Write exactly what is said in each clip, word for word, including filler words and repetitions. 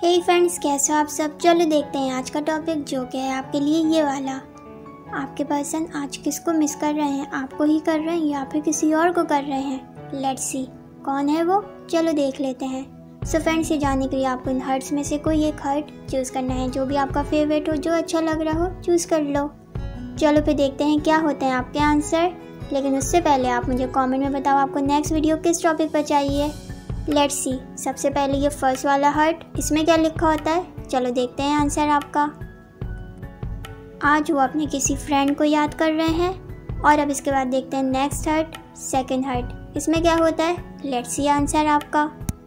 हे friends, कैसे हो आप सब। चलो देखते हैं आज का टॉपिक, जो कि है आपके लिए ये वाला। आपके पर्सन आज किसको मिस कर रहे हैं, आपको ही कर रहे हैं या फिर किसी और को कर रहे हैं। लेट्स सी कौन है वो, चलो देख लेते हैं। सो फ्रेंड्स, ये जानने के लिए आपको इन हर्ट्स में से कोई एक हर्ट चूज़ करना है, जो भी आपका फेवरेट हो, जो अच्छा लग रहा हो चूज़ कर लो। चलो फिर देखते हैं क्या होते हैं आपके आंसर। लेकिन उससे पहले आप मुझे कमेंट में बताओ आपको नेक्स्ट वीडियो किस टॉपिक पर चाहिए। लेट्स सी, सबसे पहले ये फर्स्ट वाला हर्ट, इसमें क्या लिखा होता है, चलो देखते हैं आंसर आपका। आज वो अपने किसी फ्रेंड को याद कर रहे हैं। और अब इसके बाद देखते हैं नेक्स्ट हर्ट, सेकंड हर्ट, इसमें क्या होता है, लेट्स सी आंसर आपका।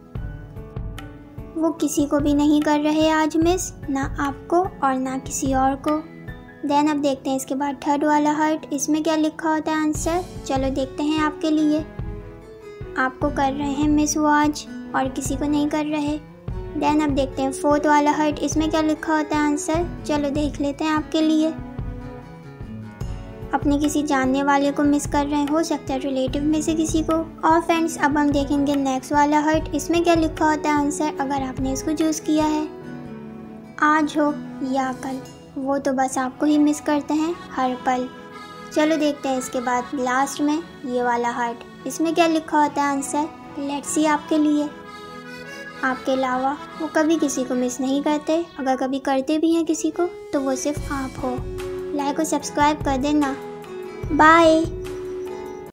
वो किसी को भी नहीं कर रहे आज मिस, ना आपको और ना किसी और को। देन अब देखते हैं इसके बाद थर्ड वाला हर्ट, इसमें क्या लिखा होता है आंसर, चलो देखते हैं आपके लिए। आपको कर रहे हैं मिस वो आज और किसी को नहीं कर रहे। देन अब देखते हैं फोर्थ वाला हर्ट, इसमें क्या लिखा होता है आंसर, चलो देख लेते हैं आपके लिए। अपने किसी जानने वाले को मिस कर रहे हैं, हो सकता है रिलेटिव में से किसी को। और फ्रेंड्स, अब हम देखेंगे नेक्स्ट वाला हर्ट, इसमें क्या लिखा होता है आंसर, अगर आपने इसको चूज़ किया है। आज हो या कल, वो तो बस आपको ही मिस करते हैं हर पल। चलो देखते हैं इसके बाद लास्ट में ये वाला हार्ट, इसमें क्या लिखा होता है आंसर, लेट्स सी आपके लिए। आपके अलावा वो कभी किसी को मिस नहीं करते, अगर कभी करते भी हैं किसी को तो वो सिर्फ आप हो। लाइक और सब्सक्राइब कर देना। बाय।